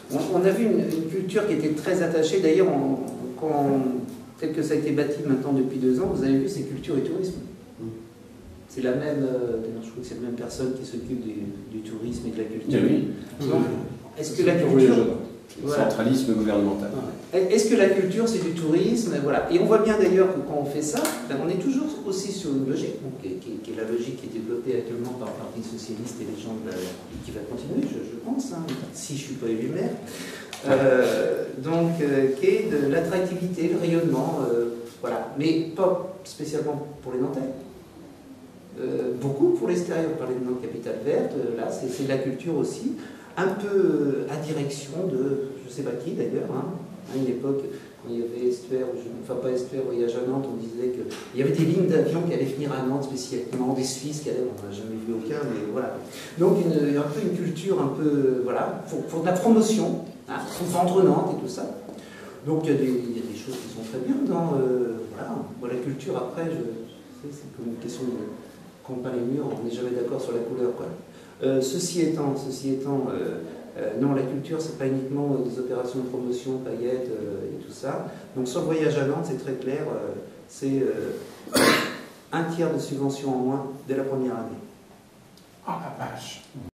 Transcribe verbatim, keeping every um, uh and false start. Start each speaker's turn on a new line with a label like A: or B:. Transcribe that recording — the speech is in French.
A: On, on a vu une, une culture qui était très attachée, d'ailleurs, tel que ça a été bâti maintenant depuis deux ans, vous avez vu, c'est culture et tourisme. C'est la même, euh, je crois que c'est la même personne qui s'occupe du, du tourisme et de la culture.
B: Oui.
A: Donc, est-ce que la culture...
B: Voilà. Centralisme gouvernemental.
A: Est-ce que la culture, c'est du tourisme? Voilà. Et on voit bien d'ailleurs que quand on fait ça, ben on est toujours aussi sur une logique, donc, qui, qui, qui est la logique qui est développée actuellement par le Parti Socialiste et les gens de la, qui va continuer, je, je pense, hein, si je ne suis pas élu maire. Euh, donc, euh, qui est de l'attractivité, le rayonnement, euh, voilà. Mais pas spécialement pour les Nantais. Euh, beaucoup pour l'extérieur, on parlait de notre capitale verte, euh, là, c'est de la culture aussi. Un peu à direction de, je ne sais pas qui d'ailleurs, hein, à une époque, quand il y avait Estuaire, enfin pas Estuaire, voyage à Nantes, on disait qu'il y avait des lignes d'avion qui allaient venir à Nantes spécialement, des Suisses qui allaient, on n'a jamais vu aucun, mais voilà. Donc une, un peu une culture un peu, voilà, pour, pour de la promotion, hein, pour vendre Nantes et tout ça. Donc il y a des, il y a des choses qui sont très bien dans, euh, voilà, bon, la culture après, c'est comme une question de, quand on peint les murs, on n'est jamais d'accord sur la couleur, quoi. Euh, ceci étant, ceci étant euh, euh, non, la culture, c'est pas uniquement euh, des opérations de promotion, paillettes euh, et tout ça. Donc, sur le voyage à Nantes, c'est très clair, euh, c'est euh, un tiers de subvention en moins dès la première année.
B: Ah la vache!